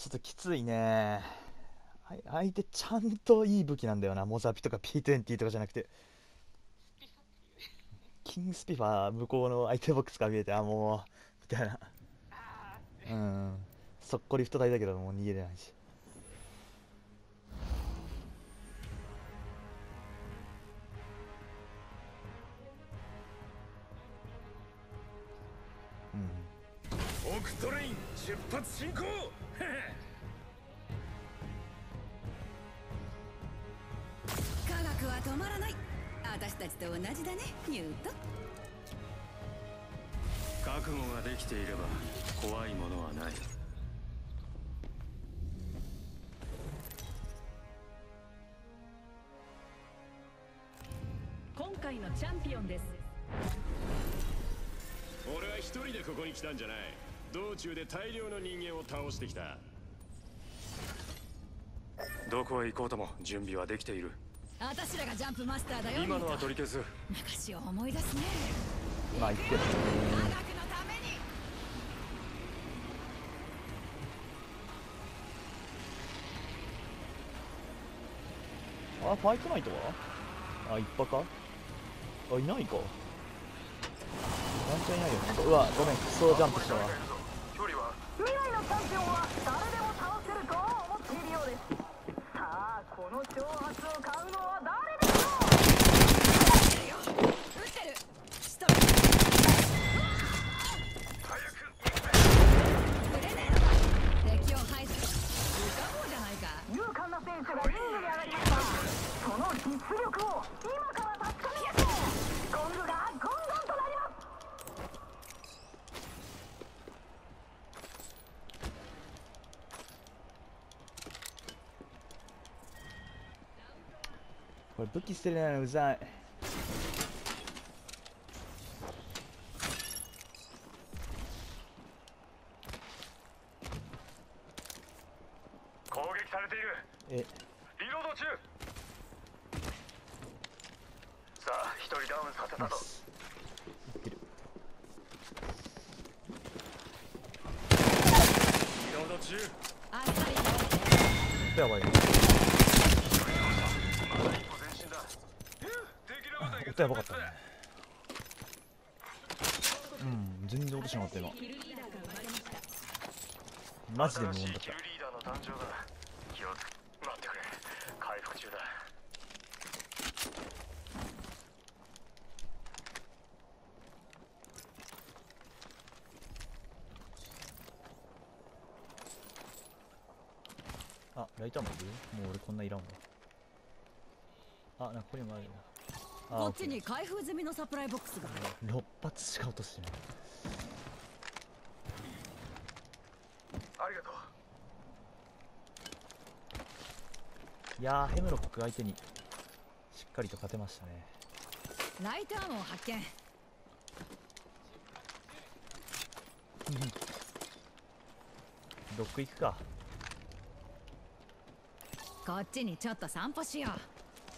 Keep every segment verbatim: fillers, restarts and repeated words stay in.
ちょっときついね。あい相手ちゃんといい武器なんだよな。モザピとか ピーにじゅう とかじゃなくて、キングスピファー向こうの相手ボックスから見えて、あ、もうみたいな。うん、速攻リフト台だけどもう逃げれないし。 オークトレイン出発進行。 科学は止まらない。私たちと同じだね、ニュート。 覚悟ができていれば怖いものはない。 今回のチャンピオンです。 俺は一人でここに来たんじゃない。道中で大量の人間を倒してきた。どこへ行こうとも準備はできている。 私らがジャンプマスターだよ。 今のは取り消す。 昔を思い出すね。 まあ言ってる。 科学のために。 あ、ファイトナイトはあ、一派か。あ、いないか。ワンチャンいないよね。うわ、ごめん、クソジャンプしたわ。 未来のチャンピオンは誰でも倒せると思っているようです。さあ、この挑発を買うのは誰でしょう。 撃ってる。ストレート。グレネードだ。敵を排除。不可能じゃないか。 勇敢な選手がリングに上がりました。その実力を今から確かめましょう。ゴングがゴンゴンとなります。 これ武器捨てれないのうざい。 攻撃されている。 え、 リロード中。さあ一人ダウンさせたと。 ナイス。いってる。 リロード中。 あっさりと。 やばい。音やばかったね。うん、全然落としなかった今。マジで無音だった。 リーダーの誕生だ。気をつけ、待ってくれ。回復中だ。 あ、ライターもいる？もう俺こんないらんわ。あ、なんかここにもあるよ。あ、 こっちに開封済みのサプライボックスが。 ろっ発しか落としてない。 ありがとう。 いやー、ヘムロック相手にしっかりと勝てましたね。 ライターも発見。 ドック行くか。 こっちにちょっと散歩しよう。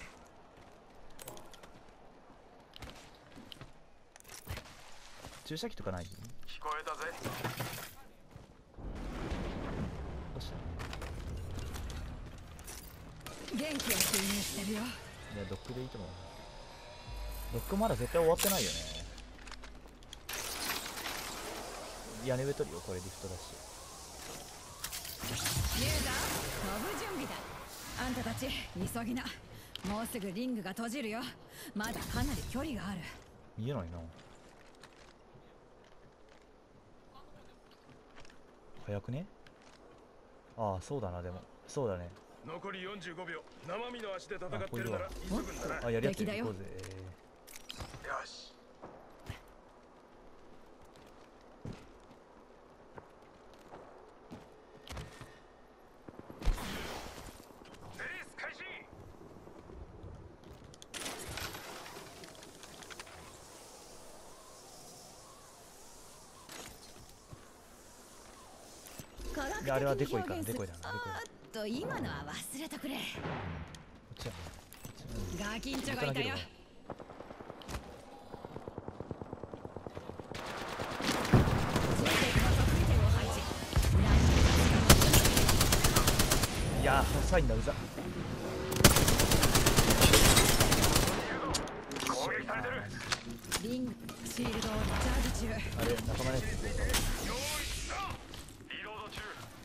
注射器とかない？ 聞こえたぜ。 どうした？ 元気を注入してるよ。 いや、ドックでいいと思う。ドックまだ絶対終わってないよね。屋根上取るよ、これリフトだし。 ユーザー、飛ぶ準備だ。あんたたち急ぎな。もうすぐリングが閉じるよ。まだかなり距離がある。 見えないな。早くね？ああ、そうだな。でもそうだね。 残りよんじゅうごびょう。生身の足で戦ってるなら急ぐんだな。 あ、やりやって敵だよいこうぜ。 よし。レース開始。 いや、あれはデコイか。デコイだな。デコイだ。 あーっと今のは忘れとくれ。 こっちやね。 ガキンチョがいたよ。 あー細いんだうざ。 攻撃されてる。 リングシールドをリチャージ中。 あれ仲間ね。 リロード中。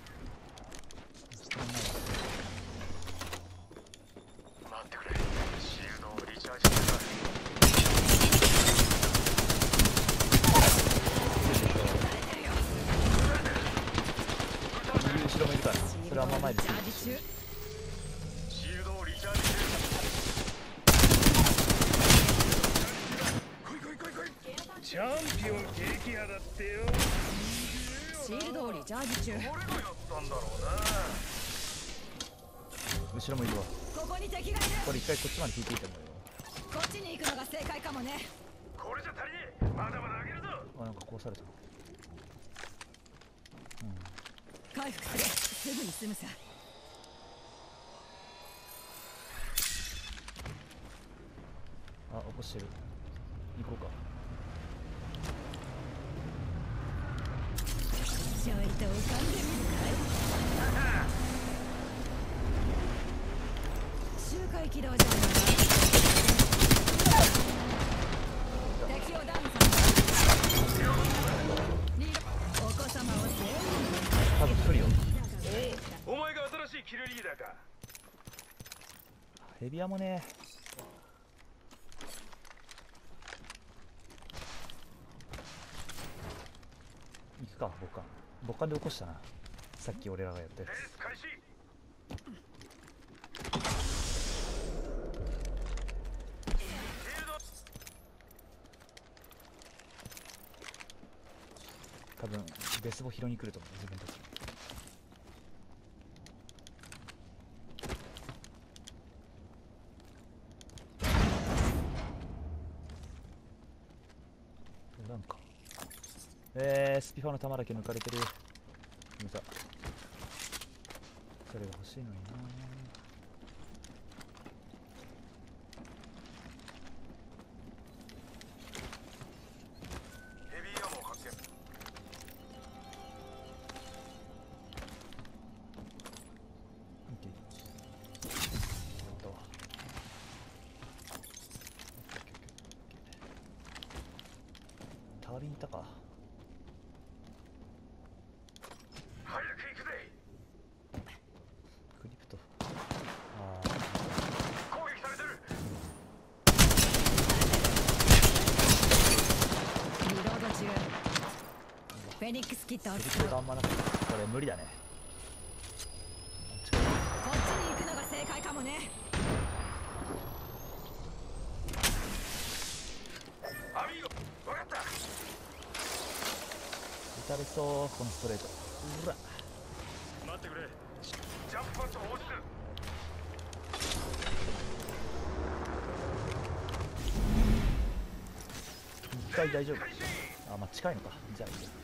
待ってくれ。シールドをリチャージする。 後ろもいるからそれはあんま前です。 チャージ中。 シールドをリチャージする。来い来い来い来い。チャンピオン激ヤだってよ。 シールドをリチャージ中。 俺がやったんだろうな。 後ろもいるわ。 ここに敵がいる。 これ一回こっちまで引いていいと思うよ。 こっちに行くのが正解かもね。 これじゃ足りねえ。まだまだ上げるぞ。 あなんかこうされた。 回復する。すぐに済むさ。 あ起こしてる。行こうか。 ちょいと浮かんでみるかい。周回軌道上に敵をダウンさせる。お子様を背負う。 多分来るよ。 お前が新しいキルリーダーか。 ヘビアもね。行くか僕か。僕かで起こしたな。さっき俺らがやったやレース開始。 つ。多分ベスボ拾いに来ると思う自分たち。なんかえー、スピファの弾だけ抜かれてる。むざ。それが欲しいのにな。 ヘビーアモ発見。 オッケー。やったわ。タービンいたか。 早く行くぜ。 クリプト。ああ。 攻撃されてる。 リロード中。フェニックスキットをクリ使う。 プトがあんまなくてこれ無理だね。 こっちに行くのが正解かもね。 アミーゴ、分かった。 打たれそうこのストレート。うら。 待ってくれ。ジャンプパッド放出。 一回大丈夫。あまあ近いのか。じゃあいいや。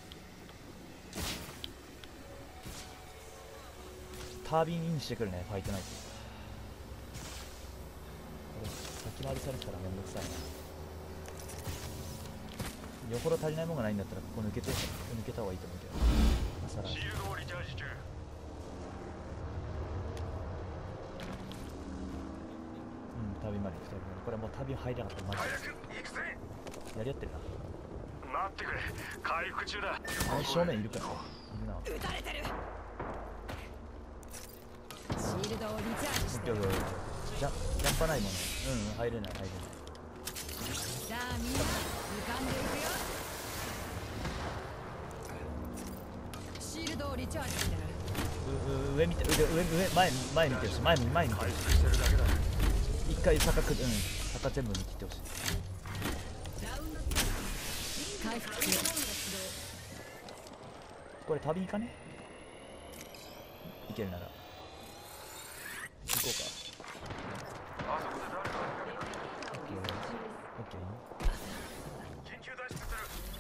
タービンインしてくるねファイトナイト。これ先回りされてたらめんどくさいな。よほど足りないものがないんだったらここ抜けて抜けた方がいいと思うけど。さらにシールドをリチャージ中。 うんタービンまで行くタービンまで。これもうタービン入りなかったらマジ早く行くぜ。 でやり合ってるな。 待ってくれ。回復中だ。 あの正面いるからね。いるな。 撃たれてる。シールドをリチャージしてオッケーオッケーオッケー。ジャジャンパないもんね。うんうん入れない入れない。 さあみんな浮かんでいくよ。シールドをリチャージしてる。 うう上見て上上上前前見てるし前見前見てるし。 してるだけだ。 一回坂くうん坂全部に切ってほしい。 回復中。 これ旅行かね。行けるなら行こうか。 あそこで誰かオッケーオッケー。 緊急脱出する。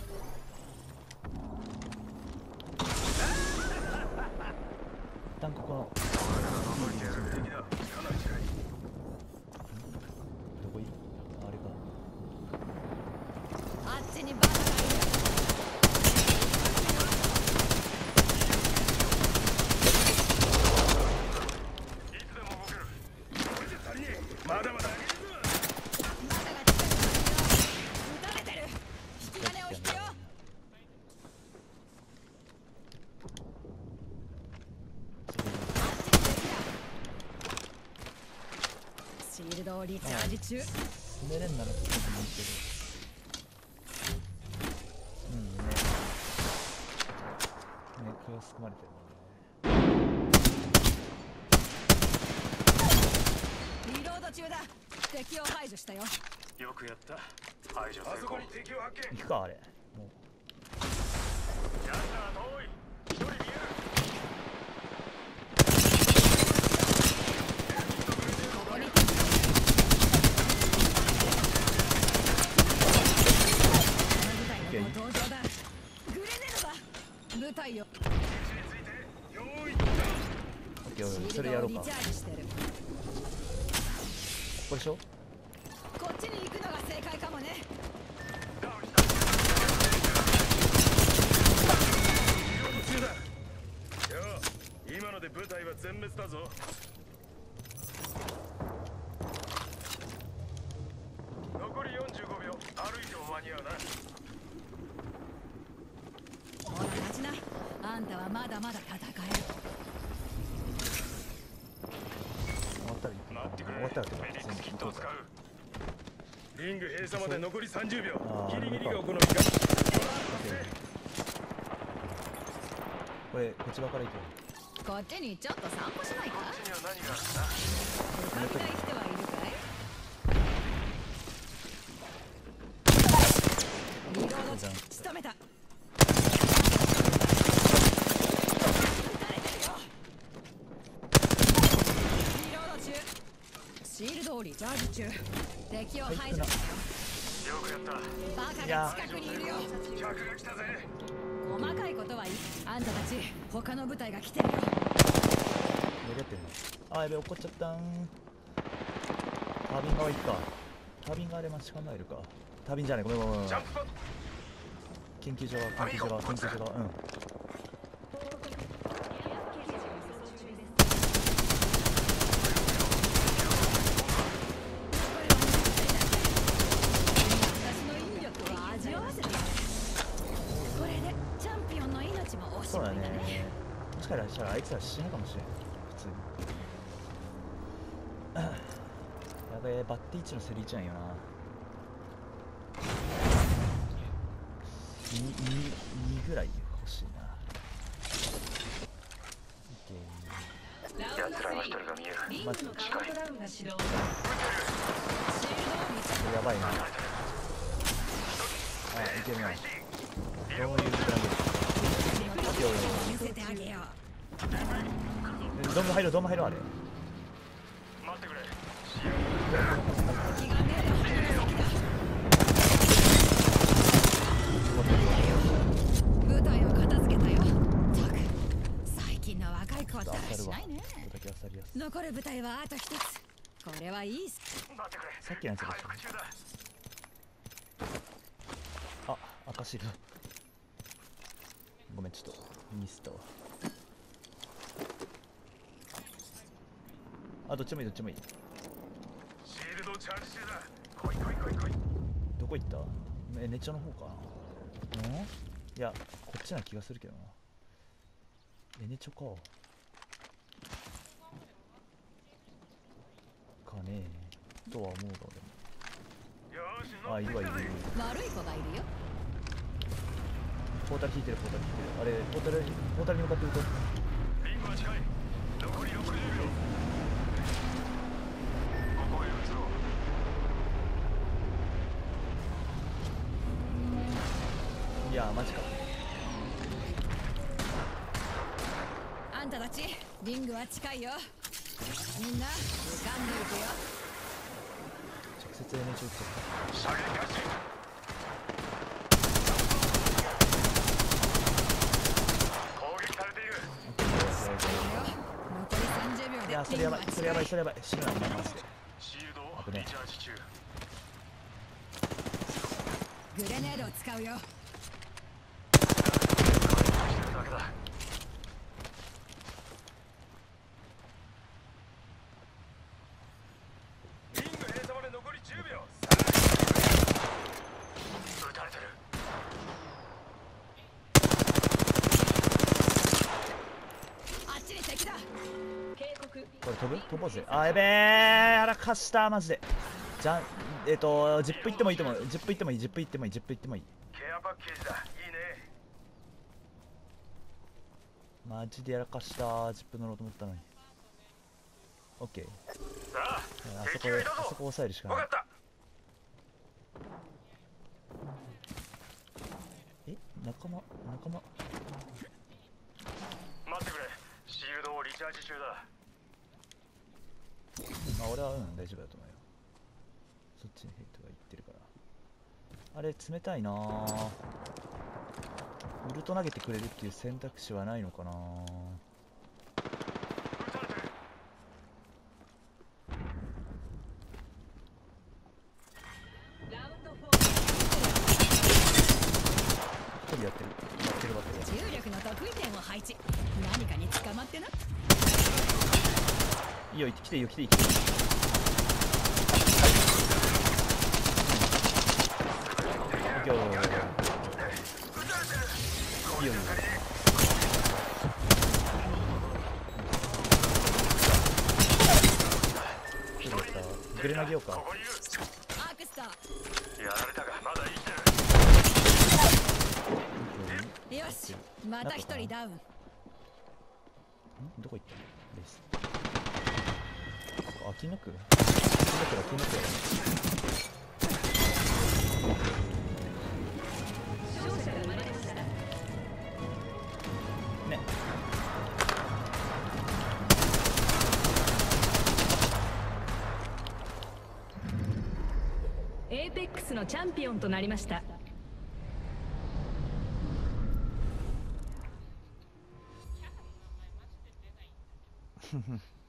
一旦ここのやるべきだ。かなり近い。 どこいる。あれか。 あっちにバカがいる。 動リチャージ中。 寝れんならつけてもいいけど。うんね。ね、気を含まれてるリロード中だ。敵を排除したよ。 よくやった。排除成功。あそこに敵を発見。 もんね。行くかあれ。もう。 ランナー遠い。一人見える。 ここに敵がいる。部隊のご登場だ。グレネードだ。部隊よ。 オッケー、それやろうか。こリチャージしてる。 こでしょ。 こっちに行くのが正解かもね。 今ので部隊は全滅だぞ。残りよんじゅうごびょう。歩いても間に合うな。 ほら待ちな。あんたはまだまだ戦える。 終わったら行く。 待ってくれ。 終わったら行く。 メディックキットを使う。 う。リング閉鎖まで残りさんじゅうびょう。 あーギリギリが行うか。 これこっち側から行くよ。 こっちにちょっと散歩しないか。 こっちには何があるんだ。 向かいたい人はいるかい。リロード仕留めた。撃たれてるよ。リロード中。シールドをリチャージ中。敵を排除したよ。 よくやった。 バカが近くにいるよ。 客が来たぜ。 細かいことはいい。あんたたち他の部隊が来てるよ。 やり合ってるの。あ、やべ、怒っちゃったん。タービン側行くか。タービン側で待ち構えるか。タービンじゃない、ごめんごめんごめん。 ジャンプパッド。 研究所側、研究所側、研究所側、うん。 私の引力を味わわせてやる。これでチャンピオンの命もおしそうだねまいだね。。 もしかしたらあいつら死ぬかもしれん。普通に。やべえ、バッティいちのセリちゃんよな。に、に、にぐらい欲しいな。 奴らの一人が見える。 マジでカウントダウンが始動。 これやばいな。あ、いけるな。どういうプランで。 見せてあげよう。 ドーム入ろう、ドーム入ろう、あれ。 待ってくれ。 敵が目で離れてきた。部隊を片付けたよ。たく最近の若い子はだらしないね。残る部隊はあと一つ。これはいいっす。 待ってくれ。 さっきのやつだ。 回復中だ。 あ、赤シールド。ごめん、ちょっとミスったわ。あ、どっちもいい、どっちもいい。 シールドチャージ中だ。来い来い来い来い。 どこ行った？え、ネチョの方か。ん？いや、こっちな気がするけどな。え、ネチョか。かねえ。とは思うが、でも。 よーし、 あ、いるわ、いるいる。 悪い子がいるよ。 ポータル引いてる、ポータル引いてる。あれ、ポータル、ポータルに向かってると。 リングは近い。残りろくじゅうびょう。ここへ移ろう。 いや、マジか。 あんたたちリングは近いよ。みんな浮かんでいくよ。 直接エネチョ打っちゃっ射撃開始。攻撃されている。 た。 残りさんじゅうびょうでいや、それやばい、それやばい、それやばい。死ぬな、お前マジで。 シールドを危ねえリチャージ中。 グレネードを使うよ。 してるだけだ。リング閉鎖まで残りじゅうびょう。撃たれてる。 あっちに敵だ。 警告これ飛ぶ飛ぼうぜ。あーやべえ、やらかしたマジで。じゃん、えっ、ー、とじゅっぷんいってもいいと思う。じゅっぷんいってもいい、じゅっぷんいってもいい、じゅっぷんいってもいい。 ケアパッケージだ。いいね。 マジでやらかした。じゅっぷん乗ろうと思ったのに。オッケー。 さあ、 あそこで、あそこ抑えるしかない。 わかった。 え、仲間仲間待ってくれ。シールドをリチャージ中だ。 まあ俺はうん大丈夫だと思うよ。そっちにヘイトが行ってるから。あれ冷たいなぁ。ウルト投げてくれるっていう選択肢はないのかなぁ。一人やってるやってるわけで。 重力の得意点を配置。何かに捕まってな。 いいよ、来ていいよ、来ていい、来ていい。いいよ、いいよ、いいよ。一人だった。グレ投げようか。 ここにいる。 アークスター。 やられたがまだ生きてる。 よし、また一人ダウン。 んどこ行ったのレース。あ、キーノックキーノックだ、キーノックだ。ね。 エーペックスのチャンピオンとなりました。 ふふ